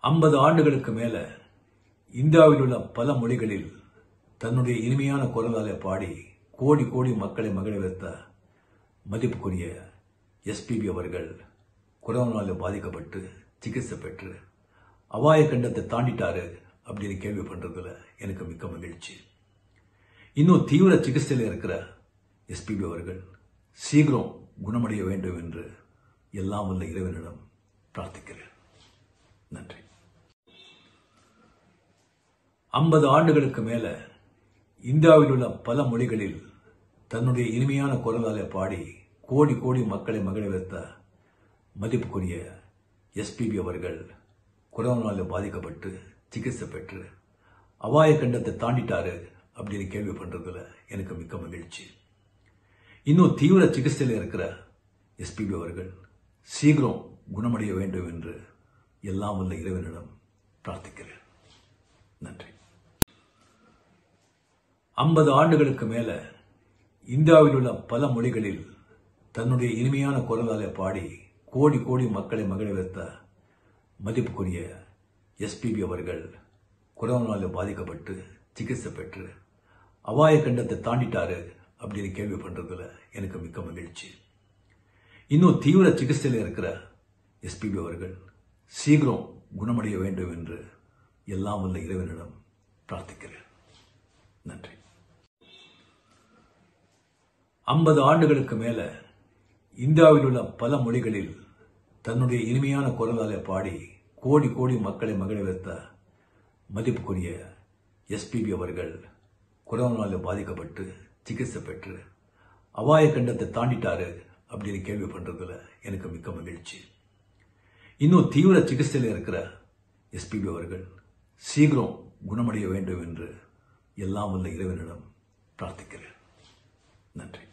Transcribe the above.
50 ஆண்டுகளுக்கு மேல இந்தியாவில் உள்ள பல மொழிகளில் தன்னுடைய இனிமையான குரலாலே பாடி கோடி கோடி மக்களை மகிழ வைத்த மதிப்புக்குரிய எஸ்பிபி அவர்கள் கொரோனாவில் பாதிக்கப்பட்டு சிகிச்சை பெற்று அபாய கண்டத்தை தாண்டிட்டாரு அப்படின்னு கேள்வி பண்றதுல எனக்கு மிக்க மகிழ்ச்சி. இன்னும் தீவிர சிகிச்சையில் இருக்கிற எஸ்பிபி அவர்கள் சீக்கிரம் குணமடைய வேண்டும் என்று எல்லாம் வல்ல இறைவனிடம் பிரார்த்திக்கிறேன். நன்றி. 50 ஆண்டுகளுக்கு மேல இந்தியாவில் உள்ள பல மொழிகளில் தன்னுடைய இனிமையான குரலாலே பாடி கோடி கோடி மக்களை மகிழ வைத்த மதிப்புக்குரிய எஸ்பிபி அவர்கள் கொரோனாவில் பாதிக்கப்பட்டு சிகிச்சை பெற்று அபாய கண்டத்தை தாண்டிட்டாரு அப்படின்னு கேள்வி பண்றதுல எனக்கு மிக்க மகிழ்ச்சி. இன்னும் தீவிர சிகிச்சையில் இருக்கிற எஸ்பிபி அவர்கள் சீக்கிரம் குணமடைய வேண்டும் என்று எல்லாம் வல்ல இறைவனிடம் பிரார்த்திக்கிறேன். நன்றி. 50 ஆண்டுகளுக்கு மேல இந்தியாவில் உள்ள பல மொழிகளில் தன்னுடைய இனிமையான குரலாலே பாடி கோடி கோடி மக்களை மகிழ வைத்த மதிப்புக்குரிய எஸ்பிபி அவர்கள் கொரோனாவில் பாதிக்கப்பட்டு சிகிச்சை பெற்று அபாய கண்டத்தை தாண்டிட்டாரு அப்படின்னு கேள்வி பண்றதுல எனக்கு மிக்க மகிழ்ச்சி. இன்னும் தீவிர சிகிச்சையில் இருக்கிற எஸ்பிபி அவர்கள் சீக்கிரம் குணமடைய வேண்டும் என்று எல்லாம் வல்ல இறைவனிடம் பிரார்த்திக்கிறேன். நன்றி. 50 ஆண்டுகளுக்கு மேல இந்தியாவில் உள்ள பல மொழிகளில் தன்னுடைய இனிமையான குரலாலே பாடி கோடி கோடி மக்களை மகிழ வைத்த மதிப்புக்குரிய எஸ்பிபி அவர்கள் கொரோனாவில் பாதிக்கப்பட்டு சிகிச்சை பெற்று அபாய கண்டத்தை தாண்டிட்டாரு அப்படின்னு கேள்வி பண்றதுல எனக்கு மிக்க மகிழ்ச்சி. இன்னும் தீவிர சிகிச்சையில் இருக்கிற எஸ்பிபி அவர்கள் சீக்கிரம் குணமடைய வேண்டும் என்று எல்லாம் வல்ல இறைவனிடம் பிரார்த்திக்கிறேன். நன்றி.